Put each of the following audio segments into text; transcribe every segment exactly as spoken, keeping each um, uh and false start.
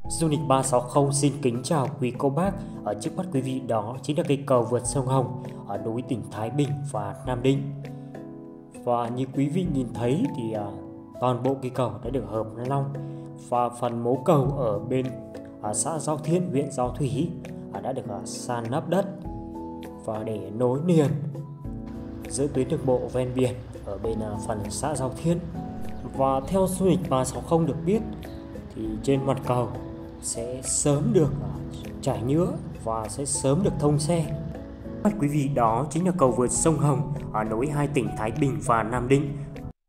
Du lịch ba sáu không xin kính chào quý cô bác. Ở trước mắt quý vị đó chính là cây cầu vượt sông Hồng ở núi tỉnh Thái Bình và Nam Định. Và như quý vị nhìn thấy thì à, toàn bộ cây cầu đã được hợp long, và phần mố cầu ở bên à, xã Giao Thiên, huyện Giao Thủy à, đã được à, san lấp đất và để nối liền giữa tuyến đường bộ ven biển ở bên à, phần xã Giao Thiên. Và theo du lịch ba sáu không được biết thì trên mặt cầu sẽ sớm được trải nhựa và sẽ sớm được thông xe. Mắt quý vị đó chính là cầu vượt sông Hồng ở nối hai tỉnh Thái Bình và Nam Định.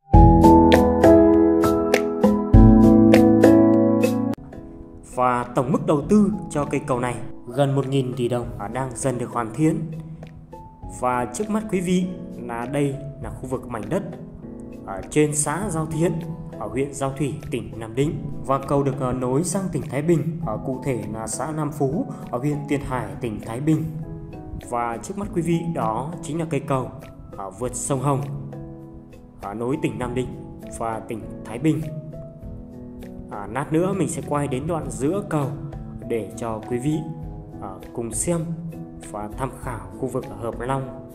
Và tổng mức đầu tư cho cây cầu này gần một nghìn tỷ đồng đang dần được hoàn thiện. Và trước mắt quý vị là đây là khu vực mảnh đất ở trên xã Giao Thiên ở huyện Giao Thủy, tỉnh Nam Định, và cầu được nối sang tỉnh Thái Bình, ở cụ thể là xã Nam Phú ở huyện Tiền Hải, tỉnh Thái Bình. Và trước mắt quý vị đó chính là cây cầu ở vượt sông Hồng ở nối tỉnh Nam Định và tỉnh Thái Bình. À, lát nữa mình sẽ quay đến đoạn giữa cầu để cho quý vị à, cùng xem và tham khảo khu vực ở Hợp Long.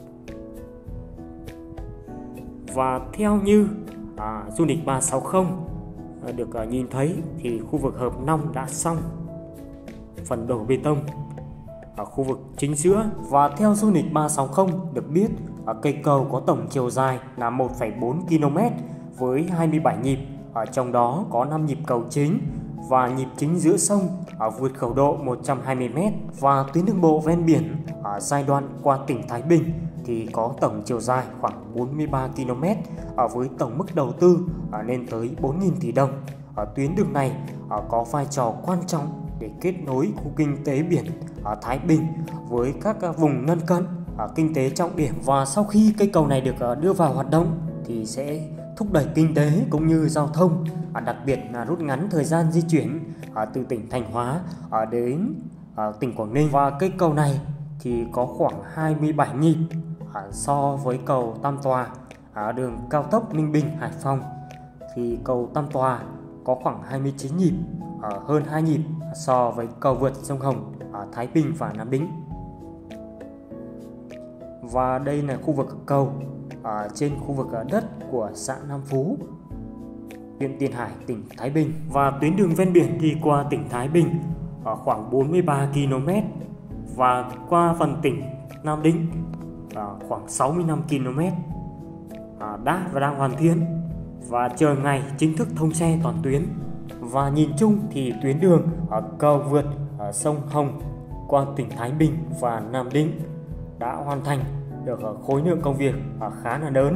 Và theo như à, du lịch ba sáu không à, được à, nhìn thấy thì khu vực Hợp Long đã xong phần đổ bê tông ở khu vực chính giữa. Và theo du lịch ba sáu không được biết, ở cây cầu có tổng chiều dài là một phẩy bốn ki lô mét với hai mươi bảy nhịp, ở trong đó có năm nhịp cầu chính và nhịp chính giữa sông ở vượt khẩu độ một trăm hai mươi mét. Và tuyến đường bộ ven biển ở giai đoạn qua tỉnh Thái Bình thì có tổng chiều dài khoảng bốn mươi ba ki lô mét ở với tổng mức đầu tư lên tới bốn nghìn tỷ đồng. Ở tuyến đường này có vai trò quan trọng để kết nối khu kinh tế biển ở Thái Bình với các vùng lân cận ở kinh tế trọng điểm. Và sau khi cây cầu này được đưa vào hoạt động thì sẽ thúc đẩy kinh tế cũng như giao thông, đặc biệt là rút ngắn thời gian di chuyển từ tỉnh Thanh Hóa đến tỉnh Quảng Ninh. Và cây cầu này thì có khoảng hai mươi bảy nhịp so với cầu Tam Tòa ở đường cao tốc Ninh Bình Hải Phòng thì cầu Tam Tòa có khoảng hai mươi chín nhịp, hơn hai nhịp so với cầu vượt sông Hồng ở Thái Bình và Nam Định. Và đây là khu vực cầu ở trên khu vực đất của xã Nam Phú, huyện Tiền Hải, tỉnh Thái Bình. Và tuyến đường ven biển đi qua tỉnh Thái Bình ở khoảng bốn mươi ba ki lô mét và qua phần tỉnh Nam Định ở khoảng sáu mươi lăm ki lô mét đã và đang hoàn thiện và chờ ngày chính thức thông xe toàn tuyến. Và nhìn chung thì tuyến đường ở cầu vượt ở sông Hồng qua tỉnh Thái Bình và Nam Định đã hoàn thành được khối lượng công việc khá là lớn.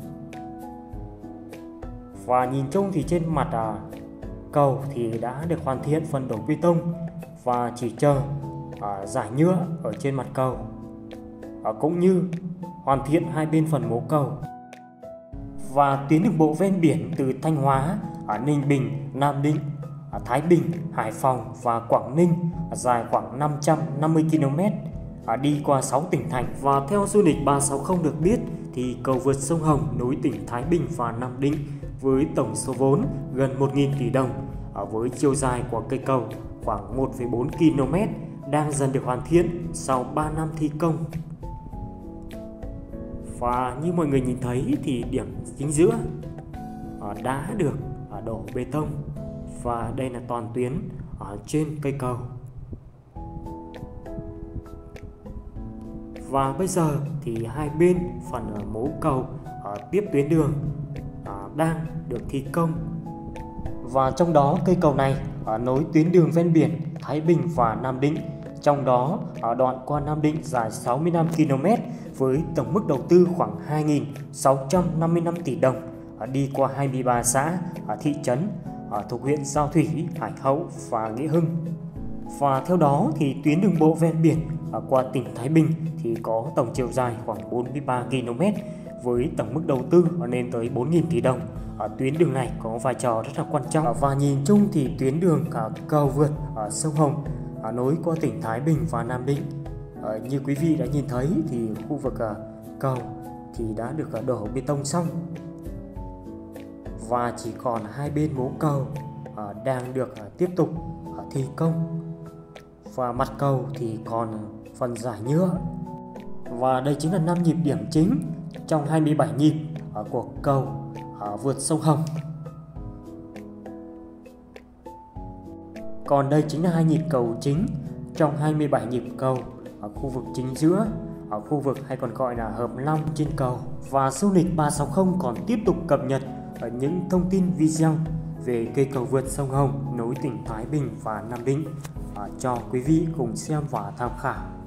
Và nhìn chung thì trên mặt à, cầu thì đã được hoàn thiện phần đổ bê tông và chỉ chờ à, giải nhựa ở trên mặt cầu, à, cũng như hoàn thiện hai bên phần mố cầu. Và tuyến đường bộ ven biển từ Thanh Hóa, ở Ninh Bình, Nam Định, ở Thái Bình, Hải Phòng và Quảng Ninh dài khoảng năm trăm năm mươi ki lô mét, à, đi qua sáu tỉnh thành. Và theo du lịch ba sáu không được biết thì cầu vượt sông Hồng nối tỉnh Thái Bình và Nam Định với tổng số vốn gần một nghìn tỷ đồng, à, với chiều dài của cây cầu khoảng một phẩy bốn ki lô mét đang dần được hoàn thiện sau ba năm thi công. Và như mọi người nhìn thấy thì điểm chính giữa đã được đổ bê tông và đây là toàn tuyến ở trên cây cầu. Và bây giờ thì hai bên phần mố cầu ở tiếp tuyến đường đang được thi công. Và trong đó cây cầu này nối tuyến đường ven biển Thái Bình và Nam Định, trong đó ở đoạn qua Nam Định dài sáu mươi lăm ki lô mét với tổng mức đầu tư khoảng hai nghìn sáu trăm năm mươi lăm tỷ đồng, đi qua hai mươi ba xã, thị trấn thuộc huyện Giao Thủy, Hải Hậu và Nghĩa Hưng. Và theo đó thì tuyến đường bộ ven biển qua tỉnh Thái Bình thì có tổng chiều dài khoảng bốn mươi ba ki lô mét với tổng mức đầu tư lên tới bốn nghìn tỷ đồng. Ở tuyến đường này có vai trò rất là quan trọng. Và nhìn chung thì tuyến đường cầu vượt ở sông Hồng nối qua tỉnh Thái Bình và Nam Định, à, như quý vị đã nhìn thấy thì khu vực à, cầu thì đã được à, đổ bê tông xong và chỉ còn hai bên mố cầu à, đang được à, tiếp tục à, thi công. Và mặt cầu thì còn phần giải nhựa. Và đây chính là năm nhịp điểm chính trong hai mươi bảy nhịp của cầu vượt sông Hồng. Còn đây chính là hai nhịp cầu chính trong hai mươi bảy nhịp cầu ở khu vực chính giữa, ở khu vực hay còn gọi là hợp long trên cầu. Và du lịch ba sáu không còn tiếp tục cập nhật ở những thông tin video về cây cầu vượt sông Hồng nối tỉnh Thái Bình và Nam Định cho quý vị cùng xem và tham khảo.